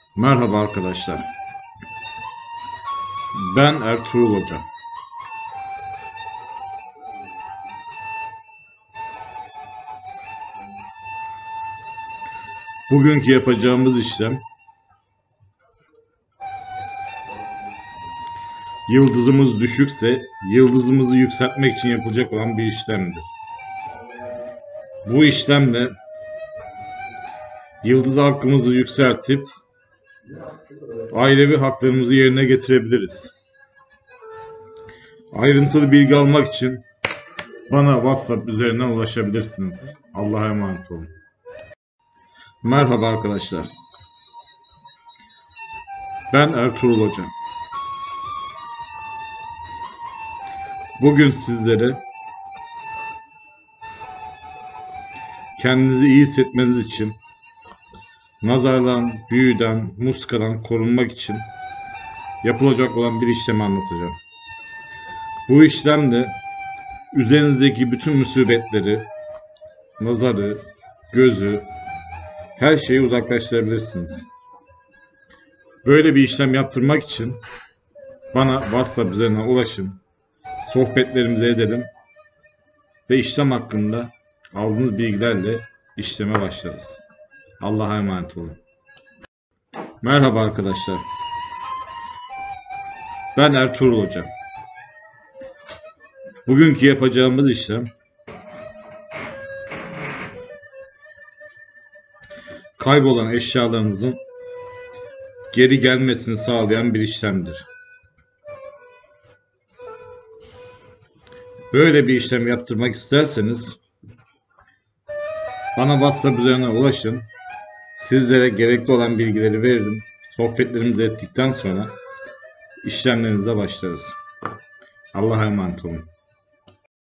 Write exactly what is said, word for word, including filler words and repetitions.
Merhaba arkadaşlar. Ben Ertuğrul Hoca. Bugünkü yapacağımız işlem yıldızımız düşükse yıldızımızı yükseltmek için yapılacak olan bir işlemdir. Bu işlemle yıldız hakkımızı yükseltip ailevi haklarımızı yerine getirebiliriz. Ayrıntılı bilgi almak için bana WhatsApp üzerinden ulaşabilirsiniz. Allah'a emanet olun. Merhaba arkadaşlar. Ben Ertuğrul Hoca. Bugün sizlere kendinizi iyi hissetmeniz için, nazardan, büyüden, muskadan korunmak için yapılacak olan bir işlemi anlatacağım. Bu işlemle üzerinizdeki bütün musibetleri, nazarı, gözü, her şeyi uzaklaştırabilirsiniz. Böyle bir işlem yaptırmak için bana WhatsApp üzerinden ulaşın, sohbetlerimizi edelim ve işlem hakkında aldığınız bilgilerle işleme başlarız. Allah'a emanet olun. Merhaba arkadaşlar. Ben Ertuğrul Hoca. Bugünkü yapacağımız işlem kaybolan eşyalarınızın geri gelmesini sağlayan bir işlemdir. Böyle bir işlem yaptırmak isterseniz bana WhatsApp üzerinden ulaşın. Sizlere gerekli olan bilgileri veririm. Sohbetlerimizi ettikten sonra işlemlerinize başlarız. Allah'a emanet olun.